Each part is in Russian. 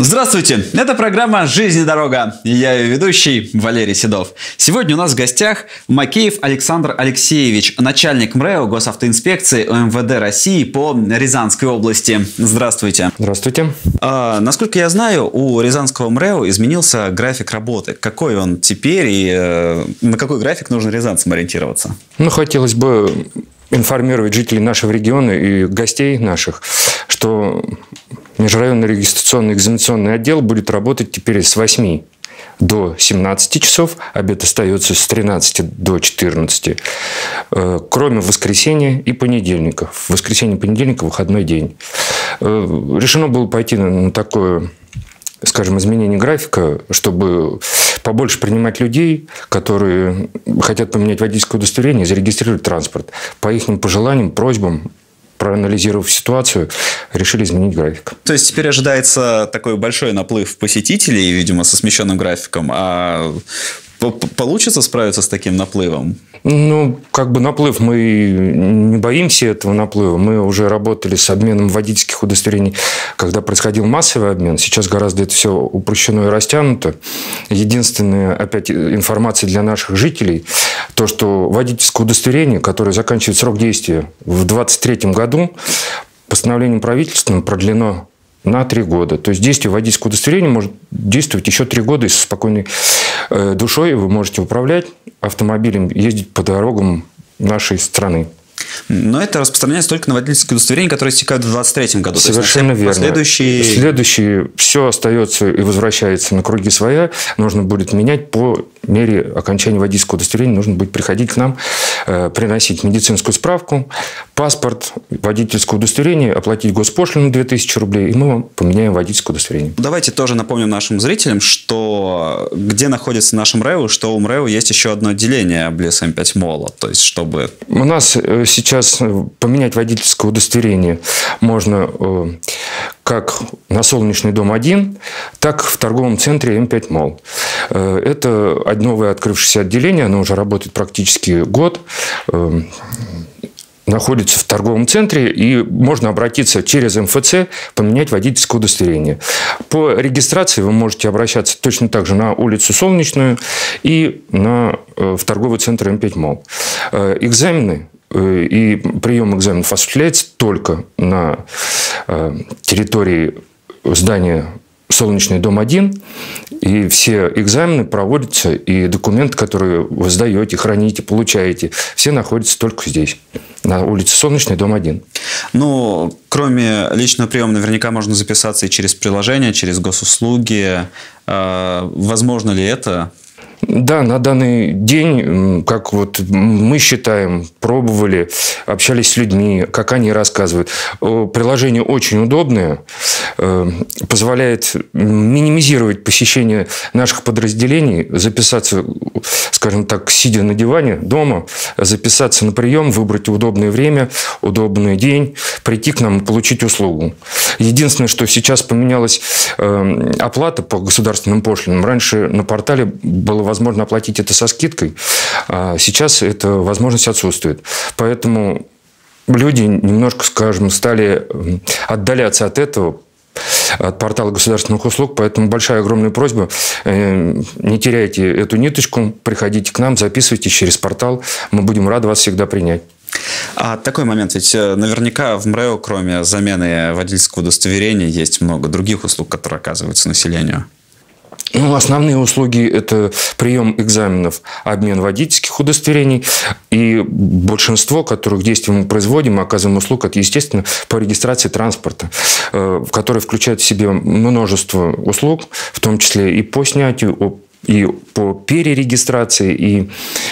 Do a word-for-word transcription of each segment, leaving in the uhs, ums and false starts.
Здравствуйте! Это программа «Жизнь и дорога». И я ее ведущий Валерий Седов. Сегодня у нас в гостях Макеев Александр Алексеевич, начальник МРЭО Госавтоинспекции УМВД России по Рязанской области. Здравствуйте. Здравствуйте. А, насколько я знаю, у Рязанского МРЭО изменился график работы. Какой он теперь и э, на какой график нужно рязанцам ориентироваться? Ну, хотелось бы информировать жителей нашего региона и гостей наших, что межрайонный регистрационный экзаменационный отдел будет работать теперь с восьми до семнадцати часов, обед остается с тринадцати до четырнадцати, кроме воскресенья и понедельника. В воскресенье и понедельник выходной день. Решено было пойти на такое, скажем, изменение графика, чтобы побольше принимать людей, которые хотят поменять водительское удостоверение и зарегистрировать транспорт. По их пожеланиям, просьбам, проанализировав ситуацию, решили изменить график. То есть теперь ожидается такой большой наплыв посетителей, видимо, со смещенным графиком. А получится справиться с таким наплывом? Ну, как бы наплыв, мы не боимся этого наплыва. Мы уже работали с обменом водительских удостоверений, когда происходил массовый обмен. Сейчас гораздо это все упрощено и растянуто. Единственная, опять, информация для наших жителей, то, что водительское удостоверение, которое заканчивает срок действия в двадцать третьем году, постановлением правительства продлено на три года. То есть действие водительского удостоверения может действовать еще три года, и со спокойной э, душой вы можете управлять автомобилем, ездить по дорогам нашей страны. Но это распространяется только на водительские удостоверения, которые истекают в двадцать третьем году. Совершенно верно. Последующие... Следующие все остается и возвращается на круги своя. Нужно будет менять по мере окончания водительского удостоверения. Нужно будет приходить к нам, э, приносить медицинскую справку, паспорт, водительское удостоверение, оплатить госпошлину две тысячи рублей, и мы вам поменяем водительское удостоверение. Давайте тоже напомним нашим зрителям, что где находится наш МРЭО, что у МРЭО есть еще одно отделение близ эм пять молла. То есть, чтобы... У нас сейчас поменять водительское удостоверение можно как на Солнечный дом один, так в торговом центре эм пять молл. Это новое открывшееся отделение, оно уже работает практически год. Находится в торговом центре, и можно обратиться через эм эф цэ, поменять водительское удостоверение. По регистрации вы можете обращаться точно так же на улицу Солнечную и на, в торговый центр эм пять молл. Экзамены и прием экзаменов осуществляется только на территории здания Солнечный дом один, и все экзамены проводятся, и документы, которые вы сдаете, храните, получаете, все находятся только здесь, на улице Солнечный дом один. Ну, кроме личного приема, наверняка можно записаться и через приложение, через госуслуги. Возможно ли это? Да, на данный день, как вот мы считаем, пробовали, общались с людьми, как они рассказывают. Приложение очень удобное, позволяет минимизировать посещение наших подразделений, записаться, скажем так, сидя на диване дома, записаться на прием, выбрать удобное время, удобный день, прийти к нам и получить услугу. Единственное, что сейчас поменялась оплата по государственным пошлинам. Раньше на портале было возможно оплатить это со скидкой, а сейчас эта возможность отсутствует. Поэтому люди немножко, скажем, стали отдаляться от этого, от портала государственных услуг. Поэтому большая, огромная просьба, не теряйте эту ниточку, приходите к нам, записывайтесь через портал, мы будем рады вас всегда принять. А такой момент, ведь наверняка в МРЭО, кроме замены водительского удостоверения, есть много других услуг, которые оказываются населению. Ну, основные услуги – это прием экзаменов, обмен водительских удостоверений. И большинство, которых действий мы производим, мы оказываем услуг, это, естественно, по регистрации транспорта, который включает в себя множество услуг, в том числе и по снятию, и по перерегистрации, и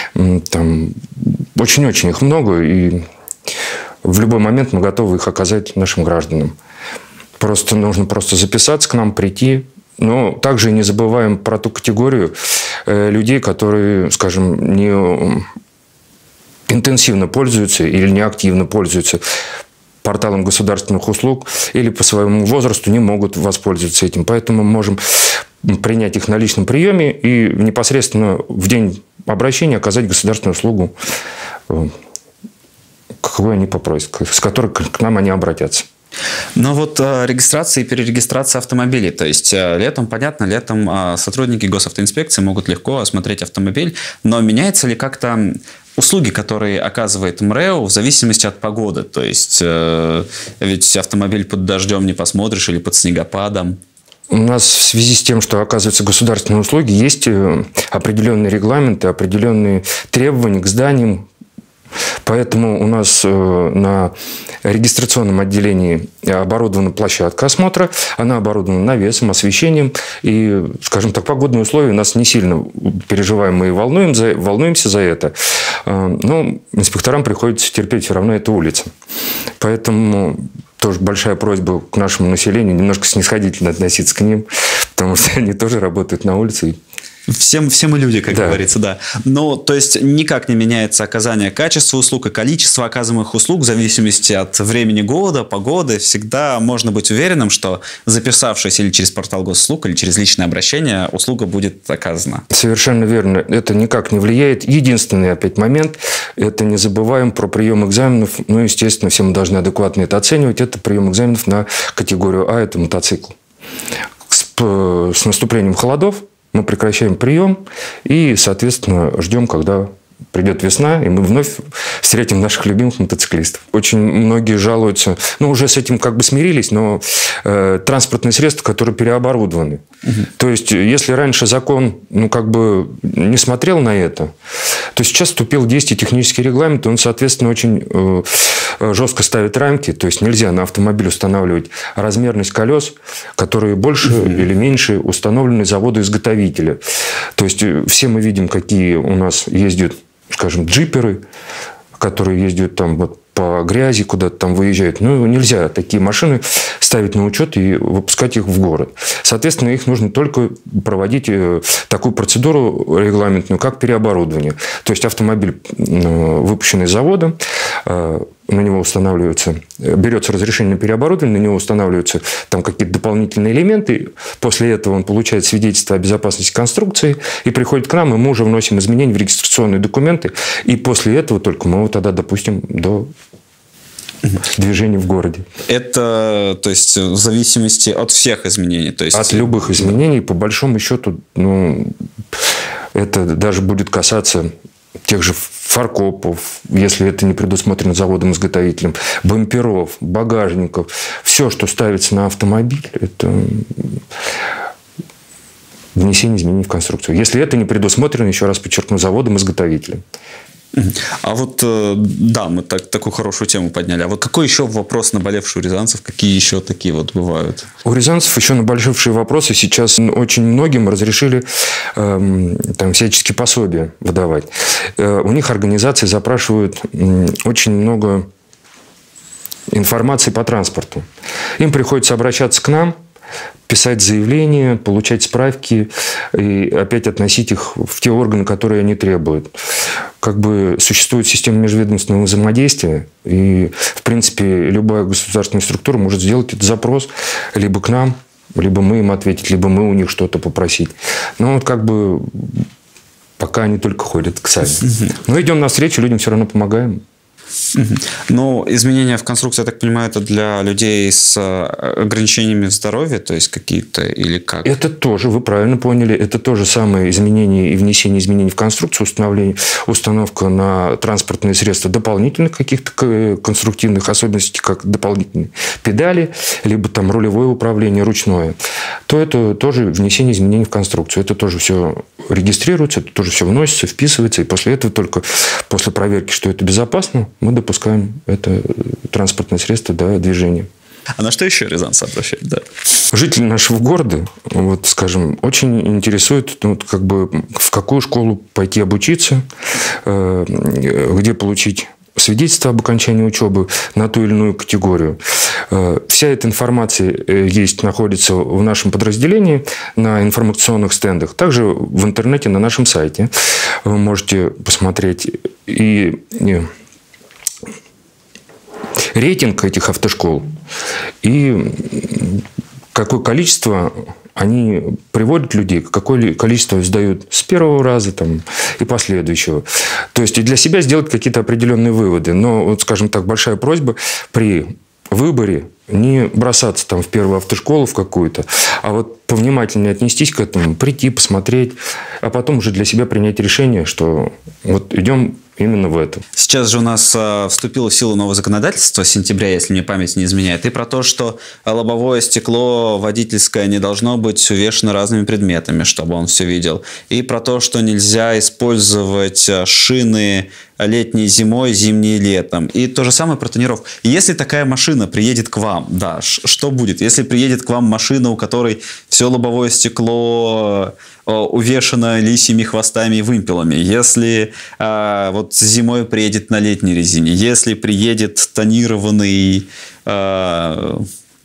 там очень-очень их много. И в любой момент мы готовы их оказать нашим гражданам. Просто нужно просто записаться к нам, прийти. Но также не забываем про ту категорию э, людей, которые, скажем, не интенсивно пользуются или не активно пользуются порталом государственных услуг или по своему возрасту не могут воспользоваться этим. Поэтому мы можем принять их на личном приеме и непосредственно в день обращения оказать государственную услугу, э, какую они попросят, с которой к нам они обратятся. Но вот э, регистрация и перерегистрация автомобилей. То есть э, летом, понятно, летом э, сотрудники госавтоинспекции могут легко осмотреть автомобиль. Но меняется ли как-то услуги, которые оказывает МРЭО в зависимости от погоды? То есть э, ведь автомобиль под дождем не посмотришь или под снегопадом. У нас в связи с тем, что оказываются государственные услуги, есть определенные регламенты, определенные требования к зданиям. Поэтому у нас на регистрационном отделении оборудована площадка осмотра. Она оборудована навесом, освещением. И, скажем так, погодные условия у нас не сильно переживаем. Мы волнуем за, волнуемся за это. Но инспекторам приходится терпеть все равно эту улицу. Поэтому тоже большая просьба к нашему населению немножко снисходительно относиться к ним, потому что они тоже работают на улице. Все, все мы люди, как да. говорится, да. Но, то есть, никак не меняется оказание качества услуг и количество оказываемых услуг в зависимости от времени года, погоды. Всегда можно быть уверенным, что записавшись или через портал госуслуг, или через личное обращение, услуга будет оказана. Совершенно верно. Это никак не влияет. Единственный опять момент, это не забываем про прием экзаменов. Ну, естественно, все мы должны адекватно это оценивать. Это прием экзаменов на категорию А, это мотоцикл. С, с наступлением холодов мы прекращаем прием и, соответственно, ждем, когда придет весна, и мы вновь встретим наших любимых мотоциклистов. Очень многие жалуются, ну, уже с этим как бы смирились, но э, транспортные средства, которые переоборудованы. Угу. То есть, если раньше закон, ну, как бы не смотрел на это, то сейчас вступил в действие технический регламент, и он, соответственно, очень э, жестко ставит рамки. То есть, нельзя на автомобиль устанавливать размерность колес, которые больше угу. или меньше установлены завода-изготовителя. То есть, все мы видим, какие у нас ездят, скажем, джиперы, которые ездят там вот по грязи, куда-то там выезжают. Ну, нельзя такие машины ставить на учет и выпускать их в город. Соответственно, их нужно только проводить такую процедуру регламентную, как переоборудование. То есть, автомобиль, выпущенный с завода, на него устанавливаются, берется разрешение на переоборудование, на него устанавливаются там какие-то дополнительные элементы. После этого он получает свидетельство о безопасности конструкции и приходит к нам, и мы уже вносим изменения в регистрационные документы. И после этого только мы его тогда допустим до движения в городе. Это, то есть, в зависимости от всех изменений? То есть... От любых изменений, по большому счету, ну, это даже будет касаться тех же фаркопов, если это не предусмотрено заводом-изготовителем, бамперов, багажников. Все, что ставится на автомобиль, это внесение изменений в конструкцию. Если это не предусмотрено, еще раз подчеркну, заводом-изготовителем. А вот, да, мы так, такую хорошую тему подняли. А вот какой еще вопрос наболевший у рязанцев? Какие еще такие вот бывают? У рязанцев еще наболевшие вопросы. Сейчас очень многим разрешили э, там, всяческие пособия выдавать. Э, у них организации запрашивают э, очень много информации по транспорту. Им приходится обращаться к нам, писать заявления, получать справки и опять относить их в те органы, которые они требуют. Как бы существует система межведомственного взаимодействия, и, в принципе, любая государственная структура может сделать этот запрос либо к нам, либо мы им ответить, либо мы у них что-то попросить. Но вот как бы пока они только ходят к сами. Но идем навстречу, людям все равно помогаем. Но изменения в конструкции, я так понимаю, это для людей с ограничениями в здоровье, то есть какие-то или как? Это тоже, вы правильно поняли, это то же самое изменение и внесение изменений в конструкцию, установление, установка на транспортные средства дополнительных каких-то конструктивных особенностей, как дополнительные педали, либо там рулевое управление ручное, то это тоже внесение изменений в конструкцию. Это тоже все регистрируется, это тоже все вносится, вписывается, и после этого только после проверки, что это безопасно, мы допускаем это транспортное средство до движения. А на что еще рязанцы обращают? Да. Жители нашего города, вот, скажем, очень интересует, ну, вот, как бы, в какую школу пойти обучиться, где получить свидетельство об окончании учебы на ту или иную категорию. Вся эта информация есть, находится в нашем подразделении на информационных стендах. Также в интернете на нашем сайте вы можете посмотреть и рейтинг этих автошкол и какое количество они приводят людей, какое количество сдают с первого раза там, и последующего. То есть и для себя сделать какие-то определенные выводы. Но, вот, скажем так, большая просьба при выборе не бросаться там в первую автошколу в какую-то, а вот повнимательнее отнестись к этому, прийти, посмотреть, а потом уже для себя принять решение, что вот идем именно в это. Сейчас же у нас э, вступило в силу новое законодательство с сентября, если мне память не изменяет, и про то, что лобовое стекло водительское не должно быть увешано разными предметами, чтобы он все видел, и про то, что нельзя использовать шины летней зимой, зимней летом, и то же самое про тонировку. Если такая машина приедет к вам, да, что будет? Если приедет к вам машина, у которой все лобовое стекло увешано лисьими хвостами и вымпелами, если э, вот зимой приедет на летней резине, если приедет тонированный э,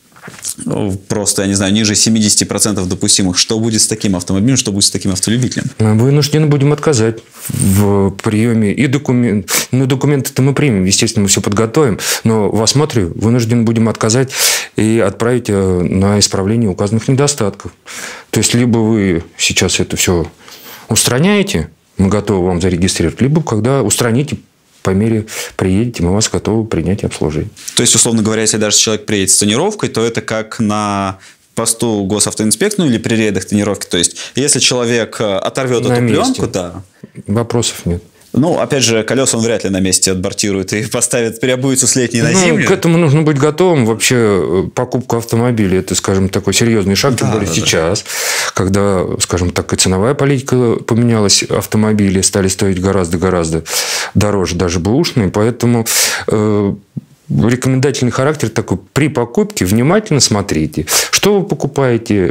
просто, я не знаю, ниже семидесяти процентов допустимых, что будет с таким автомобилем, что будет с таким автолюбителем? Мы вынуждены будем отказать в приеме и документ. Ну, документы-то мы примем, естественно, мы все подготовим, но в осмотре вынуждены будем отказать и отправить на исправление указанных недостатков. То есть, либо вы сейчас это все устраняете, мы готовы вам зарегистрировать, либо когда устраните, по мере приедете, мы вас готовы принять и обслужить. То есть, условно говоря, если даже человек приедет с тонировкой, то это как на посту госавтоинспекции, ну или при рейдах тонировки. То есть, если человек оторвет на эту месте. Пленку, да. Вопросов нет. Ну, опять же, колеса он вряд ли на месте отбортирует и поставит, переобуется с летней на ну, зимнюю. К этому нужно быть готовым. Вообще, покупка автомобиля – это, скажем, такой серьезный шаг, тем да, более да, сейчас, да. когда, скажем так, и ценовая политика поменялась, автомобили стали стоить гораздо-гораздо дороже, даже бэушные, поэтому э, рекомендательный характер такой: при покупке внимательно смотрите, что вы покупаете,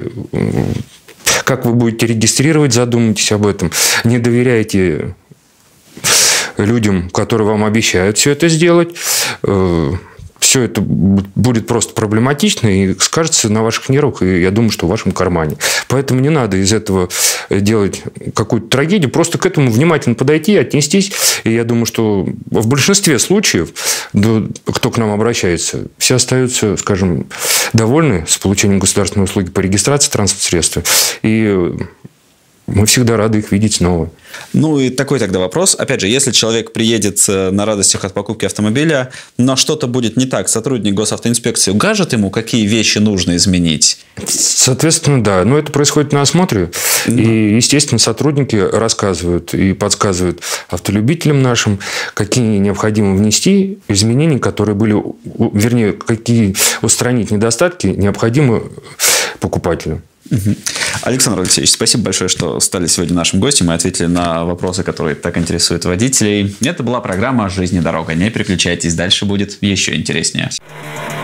как вы будете регистрировать, задумайтесь об этом, не доверяйте людям, которые вам обещают все это сделать. Все это будет просто проблематично и скажется на ваших нервах, и я думаю, что в вашем кармане. Поэтому не надо из этого делать какую-то трагедию. Просто к этому внимательно подойти, отнестись. И я думаю, что в большинстве случаев, кто к нам обращается, все остаются, скажем, довольны с получением государственной услуги по регистрации транспортных средств. И мы всегда рады их видеть снова. Ну и такой тогда вопрос. Опять же, если человек приедет на радостях от покупки автомобиля, но что-то будет не так, сотрудник госавтоинспекции укажет ему, какие вещи нужно изменить? Соответственно, да. Но это происходит на осмотре. Mm-hmm. И, естественно, сотрудники рассказывают и подсказывают автолюбителям нашим, какие необходимо внести изменения, которые были, вернее, какие устранить недостатки необходимы покупателю. Угу. Александр Алексеевич, спасибо большое, что стали сегодня нашим гостем и ответили на вопросы, которые так интересуют водителей. Это была программа «Жизнь и дорога». Не переключайтесь, дальше будет еще интереснее.